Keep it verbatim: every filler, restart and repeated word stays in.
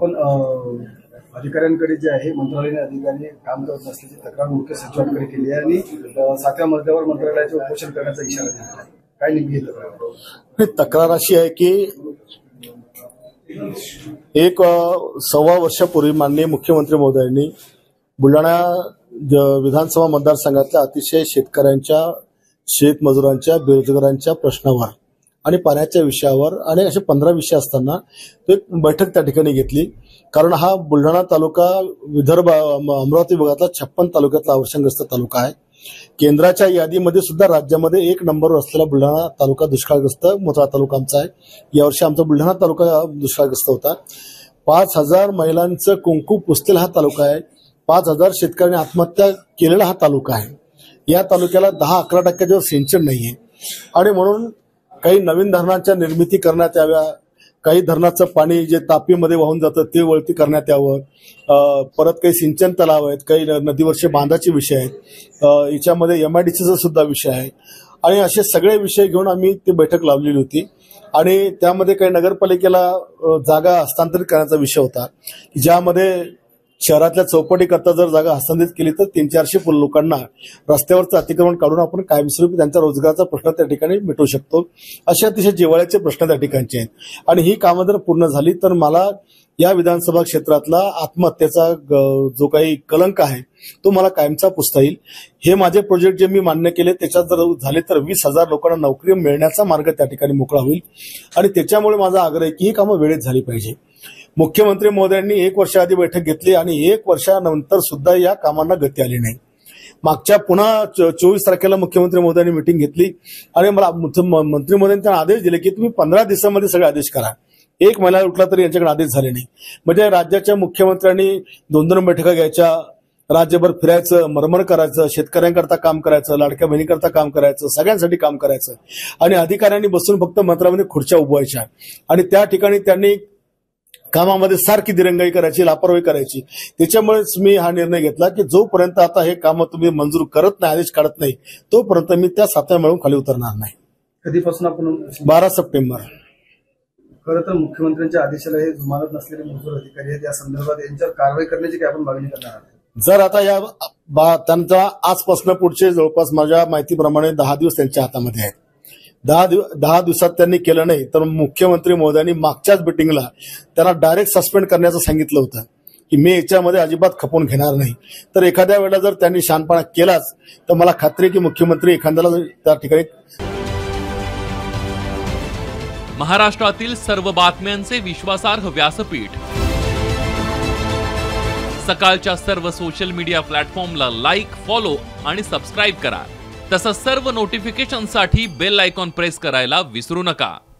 आपण अधिकाऱ्यांकडे जे आहे मंत्रालयाने अधिकारी काम करत नसल्याची तक्रार मुख्य सचिवांकडे केली आहे आणि सातव्या मजल्यावर मंत्रालयाचे उपोषण करण्याचा इशारा दिला आहे. काय नेमकी तक्रार? तक्रार अशी आहे की एक सव्वा वर्षापूर्वी माननीय मुख्यमंत्री महोदयांनी बुलढाणा विधानसभा मतदारसंघातल्या अतिशय शेतकऱ्यांच्या, शेतमजुरांच्या, बेरोजगारांच्या प्रश्नावर आणि पाण्याच्या विषयावर आणि असे पंधरा विषय असताना तो एक बैठक त्या ठिकाणी घेतली. कारण हा बुलढाणा तालुका विदर्भ अमरावती विभागातला छप्पन तालुक्यातला अवर्षणग्रस्त तालुका आहे. केंद्राच्या यादीमध्ये सुद्धा राज्यामध्ये एक नंबरवर असलेला बुलढाणा तालुका दुष्काळग्रस्त मोठा तालुका आमचा आहे. यावर्षी आमचा बुलढाणा तालुका दुष्काळग्रस्त होता. पाच हजार महिलांचं कुंकू पुसलेला हा तालुका आहे. पाच हजार शेतकऱ्यांनी आत्महत्या केलेला हा तालुका आहे. या तालुक्याला दहा अकरा टक्क्याच्यावर सिंचन नाहीये आणि म्हणून काही नवीन धरणांच्या निर्मिती करण्यात याव्या, काही धरणाचं पाणी जे तापीमध्ये वाहून जातं ते वळती करण्यात यावं, परत काही सिंचन तलाव आहेत, काही नदीवरचे बांधाचे विषय आहेत, याच्यामध्ये एमआयडीसीचा सुद्धा विषय आहे आणि असे सगळे विषय घेऊन आम्ही ती बैठक लावलेली होती. आणि त्यामध्ये काही नगरपालिकेला जागा हस्तांतरित करण्याचा विषय होता, ज्यामध्ये शहरातल्या चौपटीकरता जर जागा हस्तांतरित केली तर तीन चारशे लोकांना रस्त्यावरचं अतिक्रमण काढून आपण कायमस्वरूपी त्यांचा रोजगाराचा प्रश्न त्या ठिकाणी मिटवू शकतो. अशा अतिशय जिव्हाळ्याचे प्रश्न त्या ठिकाणचे आहेत. आणि ही कामं जर पूर्ण झाली तर मला या विधानसभा क्षेत्रातला आत्महत्येचा जो काही कलंक आहे तो मला कायमचा पुसता येईल. हे माझे प्रोजेक्ट जे मी मान्य केले त्याच्यात जर झाले तर वीस हजार लोकांना नोकरी मिळण्याचा मार्ग त्या ठिकाणी मोकळा होईल. आणि त्याच्यामुळे माझा आग्रह आहे की ही कामं वेळेत झाली पाहिजे. मुख्यमंत्री महोदयांनी एक वर्षाआधी बैठक घेतली आणि एक वर्षानंतर सुद्धा या कामांना गती आली नाही. मागच्या पुन्हा चोवीस तारखेला मुख्यमंत्री महोदयांनी मिटिंग घेतली आणि मला मंत्री महोदयांनी त्यांना आदेश दिले की तुम्ही पंधरा दिवसांमध्ये सगळे आदेश करा. एक महिना उठला तरी यांच्याकडे आदेश झाले नाही. म्हणजे राज्याच्या मुख्यमंत्र्यांनी दोन दोन बैठका घ्यायच्या, राज्यभर फिरायचं, मरमर करायचं, शेतकऱ्यांकरता काम करायचं, लाडक्या बहिणीकरता काम करायचं, सगळ्यांसाठी काम करायचं आणि अधिकाऱ्यांनी बसून फक्त मंत्रालयामध्ये खुर्च्या उभवायच्या आणि त्या ठिकाणी त्यांनी कामामध्ये सारखी दिरंगाई करायची, लापरवाही करायची. त्याच्यामुळेच मी हा निर्णय घेतला की जोपर्यंत आता हे कामं तुम्ही मंजूर करत नाही, आदेश काढत नाही, तोपर्यंत मी त्या सातव्या मिळून खाली उतरणार नाही. कधीपासून आपण? बारा सप्टेंबर. खरं तर मुख्यमंत्र्यांच्या आदेशाला हे जुमानत नसलेले मजूर अधिकारी आहेत, या संदर्भात यांच्यावर कारवाई करण्याची काय आपण मागणी करणार आहोत? जर आता या त्यांचा आजपासून पुढचे जवळपास माझ्या माहितीप्रमाणे दहा दिवस त्यांच्या हातामध्ये आहेत. दहा दिवस दहा दिवसात त्यांनी केलं नाही तर मुख्यमंत्री महोदयांनी मागच्याच मिटिंगला त्यांना डायरेक्ट सस्पेंड करण्याचं सांगितलं होतं की मी याच्यामध्ये अजिबात खपवून घेणार नाही. तर एखाद्या वेळेला जर त्यांनी शहाणपणा केलाच तर मला खात्री आहे की मुख्यमंत्री एखाद्याला त्या ठिकाणी. महाराष्ट्रातील सर्व बातम्यांचे विश्वासार्ह व्यासपीठ, सकाळच्या सर्व सोशल मीडिया प्लॅटफॉर्मला लाईक, फॉलो आणि सबस्क्राईब करा. तसंच सर्व नोटिफिकेशनसाठी बेल आयकॉन प्रेस करायला विसरू नका.